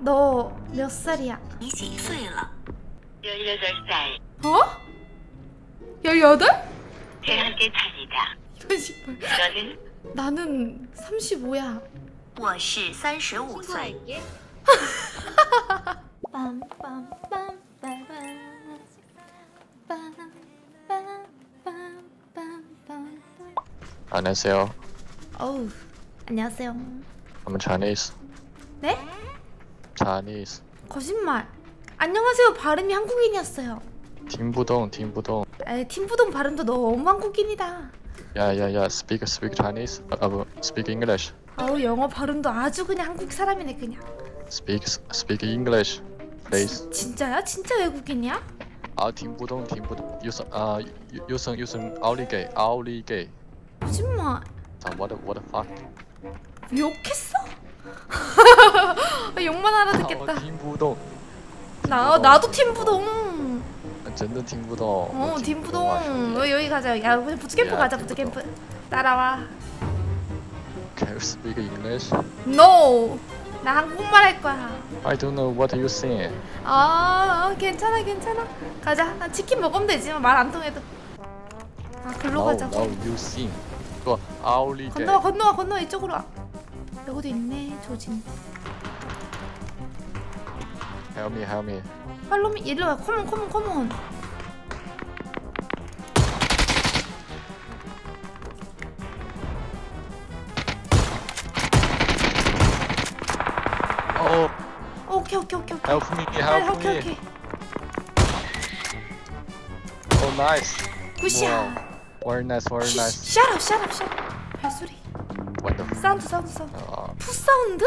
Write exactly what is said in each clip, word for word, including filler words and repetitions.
너 몇 살이야? 你几岁了？ 열여덟 살. 어? 열여덟? 대학에 다니다. 이런 식발. 너는? 나는 삼십오야. 我是三十五岁。 안녕하세요. 어우, 안녕하세요. I'm Chinese. 네? Chinese. 거짓말. 안녕하세요. 발음이 한국인이었어요. 팀부동, 팀부동. 에이, 팀부동 발음도 너무 한국인이다. 야야야, speak speak Chinese. 아, 뭐, speak English. 어우, 영어 발음도 아주 그냥 한국 사람이네 그냥. Speak speak English, please. 진짜야? 진짜 외국인이야? 아, 팀부동, 팀부동. 유성 아, 유- 유성 유성 아울리게, 아울리게. 거짓말. 아, what the what the fuck? 욕했어? 욕만 알아듣겠다. 아, 팀부동. 나 나도 팀부동. 전는 팀부동. 어, 팀부동. 어, 여기 가자. 야, 우리 부트캠프 야, 가자. 팀부동. 부트캠프. 따라와. Can you speak English? No. 나 한국말 할 거야. I don't know what you saying. 아, 어, 괜찮아, 괜찮아. 가자. 나 치킨 먹으면 되지. 말 안 통해도. 아, 글로 No, 가자고. no, you sing. 그 아울리게. 건너와, 건너와, 건너와. 이쪽으로 와. 여기도 있네. 조진. Help me, help me. 팔로미 일로 와. 컴온, 컴온, 컴온. Oh, 오케이, 오케이, 오케이, 오케이. help me, 아, help 오케이, me. 오케이. Oh, nice. 굿샷. Wow. Very nice, very nice. 샷업, 샷업, 샷업. 발소리. What the? 사운드, 사운드, 사운드. 어, 푸 사운드?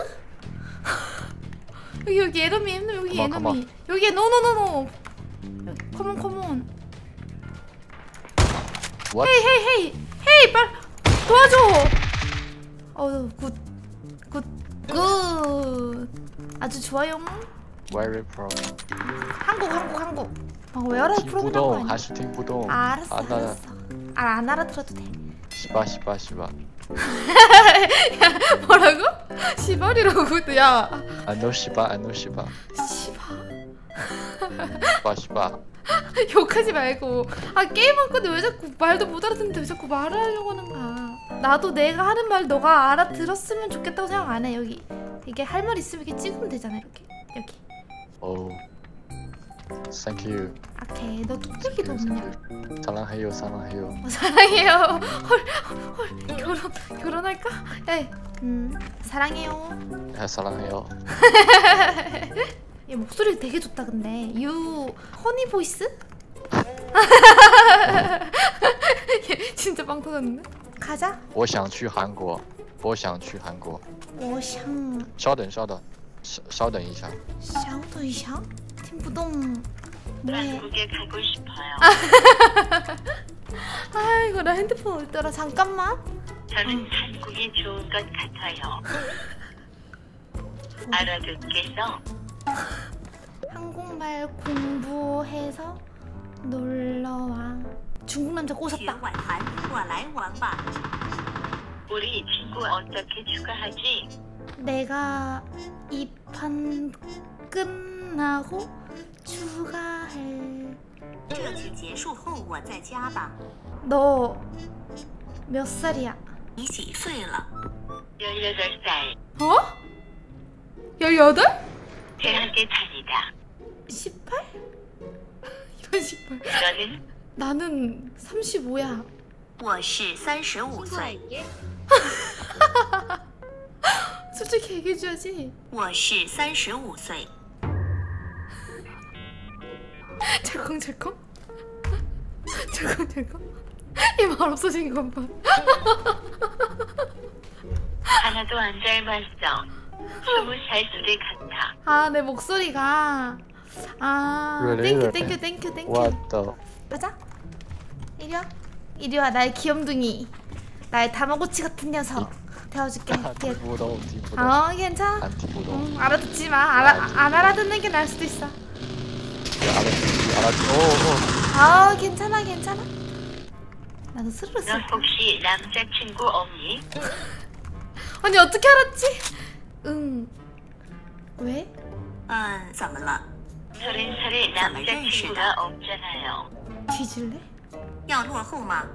여기 여기 에너미, 에너미 여기 가만, 가만. 에너미. 여기 노노노노. 컴온, 컴온. what? 헤이, 헤이, 헤이, 헤이, 빨 도와줘. 어우, 굿, 굿, 굿. 아주 좋아요. Very pro. 한국, 한국, 한국. 아, 왜 알아? 프로그램 거 팀부동, 아니야? 하슈 팀부동. 아, 알았어, 아, 나 알았어. 아, 안 알아들어도 돼. 시바, 시바, 시바. 야, 뭐라고? 시발이라고? 야, I know 시바, I know 시바. 시발. 시바, 시바. 욕하지 말고. 아, 게임할 건데 왜 자꾸 말도 못 알아듣는데 왜 자꾸 말을 하려고 하는 거야? 나도 내가 하는 말 너가 알아들었으면 좋겠다고 생각 안 해. 여기 이게 할 말 있으면 이렇게 찍으면 되잖아. 이렇게 여기. Oh, thank you. 오케이, 너 뚝배기도 Thank 없냐? you. 사랑해요, 사랑해요. 어, 사랑해요. 헐, 헐, 결혼 결혼할까? 야, 음, 사랑해요. 야, 사랑해요. 얘 목소리 되게 좋다 근데. 유 허니 보이스? 얘 진짜 빵 터졌는데? 가자. 我想去韩国，我想去韩国。 오샹. 稍等，稍等，稍稍等一下。 샤오도이샹? 팀부동. 뭐해? 한국에 가고 싶어요. 아이고, 나 핸드폰 어디더라? 잠깐만. 저는 한국이 좋은 것 같아요. 알아듣겠어? 한국말 공부해서 놀러와. 중국 남자 学 꼬셨다. 晚谈，我来玩吧。 우리 친구 어떻게 추가하지? 내가 이 판 끝나고 추가해. 这局结束后我再加吧。 너 몇 살이야? 你几岁了？ 열여덟 살. 어? 열여덟? 대학에 다니다. 십팔? 이런 십팔. 너는? 나는 삼십오야. 我是三十五岁。 솔직히 얘기해줘야지. 我是三十五岁。 철컹철컹? 철컹철컹? 이 말 없어진 것 봐. 하나도 안 닮았어. 스무 살 소리 같아. 아, 내 목소리가. 아, Really? 땡큐 땡큐 땡큐 땡큐. What the? 가자. 이리 와. 이리 와, 나의 귀염둥이. 나의 다마고치 같은 녀석. 태워줄게. 뒤에. 팀부동, 팀부동. 어, 괜찮아. 안 팀부동. 응, 알아듣지 마. 알아, 안 알아듣는 게 나을 수도 있어. 알았지, 알았지. 오, 오. 아, 괜찮아, 괜찮아. 나도 스르르 너 쓸. 혹시 남자친구 없니? 아니, 어떻게 알았지? 응. 왜? 嗯，怎么了？ 서른 살의 남자친구가 없잖아요. 뒤질래? 要落后吗？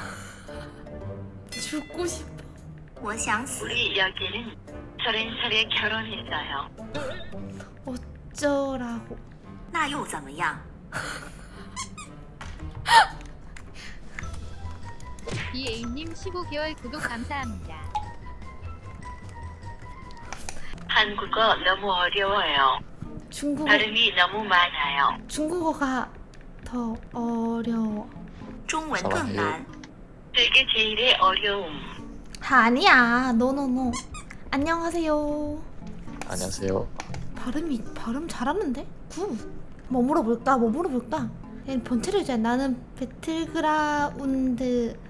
죽고 싶어. 我想死。 우리 여기는 서른 살에 결혼했어요. 어쩌라고. 那又怎么样？ 비에이님 십오 개월 구독 감사합니다. 한국어 너무 어려워요. 중국어 발음이 너무 많아요. 중국어가 더 어려워. 中文更难。 세계 제일의 어려움. 아니야. 노노노. 안녕하세요. 안녕하세요. 발음이 발음 잘하는데? 구. 뭐 물어볼까? 뭐 물어볼까? 얘는 본체를 잘 나는 배틀그라운드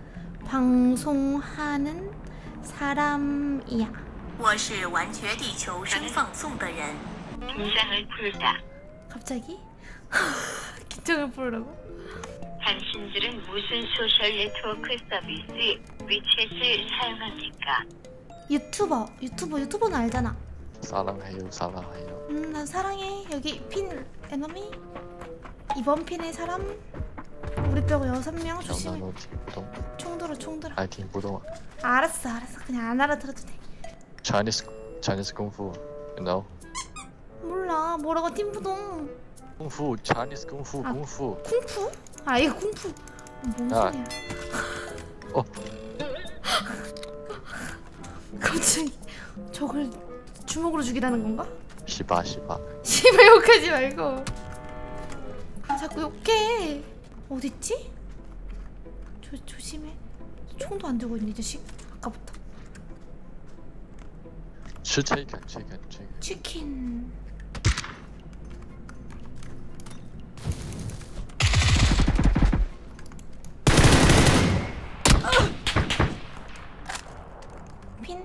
방송하는 사람이야. 我是完全地球声放送的人。 긴장을 풀다. 갑자기? 긴장을 풀으라고? 당신들은 무슨 소셜 네트워크 서비스 위챗을 사용합니까? 유튜버. 유튜버. 유튜버는 알잖아. 사랑해요, 사랑해요. 음, 난 사랑해. 여기 핀 에너미. 이번 핀의 사람. 우리 빼고 여섯 명 조심해. 영나노 팀부동. 총 들어, 총 들어. 아이 팀부동. 알았어, 알았어. 그냥 안 알아들어도 돼. Chinese Chinese kung fu. You know? 몰라. 뭐라고 팀부동. kung fu Chinese kung fu 아. kung fu. 쿵푸? 아, 이거 쿵푸. 뭔 아. 소리야? 어. 갑자기 저걸 주먹으로 죽이라는 건가? 시바 시바. 씨발 욕하지 말고. 아, 자꾸 욕해. 어딨지? 조, 조심해. 총도 안 들고 있네, 이 자식. 아까부터. 吃 chicken chicken chicken. 치킨. 핀.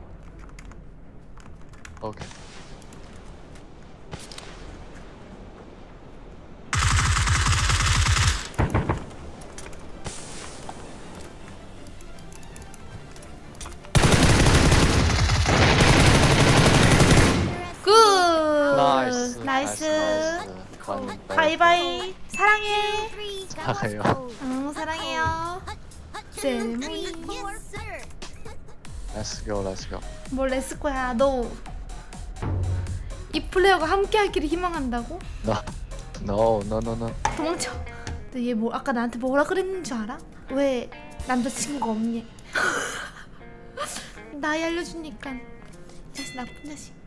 오케이. 굿. 나이스. 나이스. 나이스. 바이바이. 사랑해. 사랑해요. 응, 사랑해요. 셀미. Let's go, let's go. 뭘 냈을 거야? 너 이 플레이어가 함께 하기를 희망한다고? No, no, no, no, no. 도망쳐. 근데 얘 뭐 아까 나한테 뭐라 그랬는 줄 알아? 왜 남자친구가 없니? 나이 알려주니까 이 자식 나쁜 자식.